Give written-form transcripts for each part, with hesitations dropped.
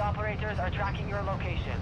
operators are tracking your location.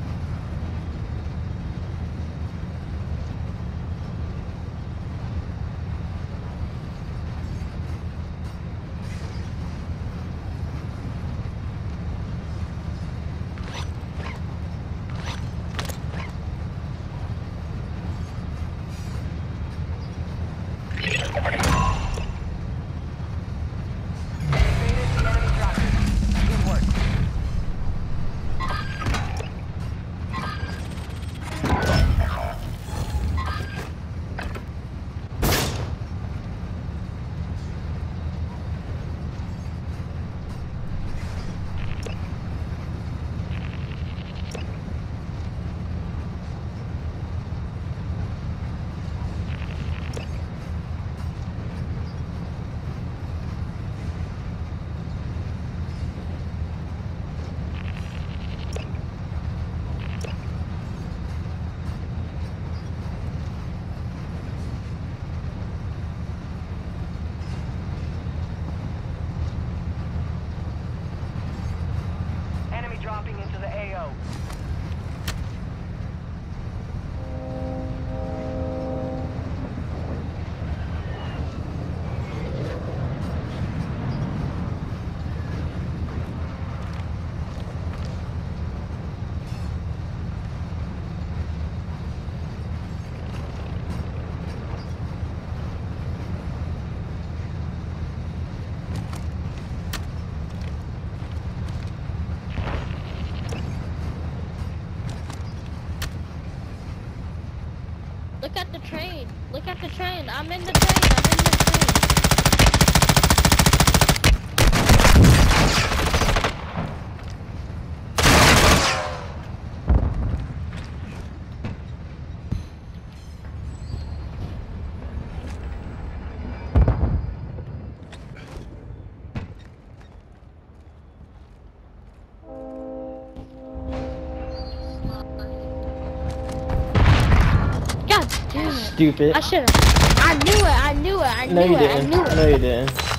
Dropping into the AO. Look at the train. Look at the train. I'm in the train. I'm in the train. God damn it. Stupid. I should've. I knew it. I knew it. I knew it. I knew it. No, you didn't.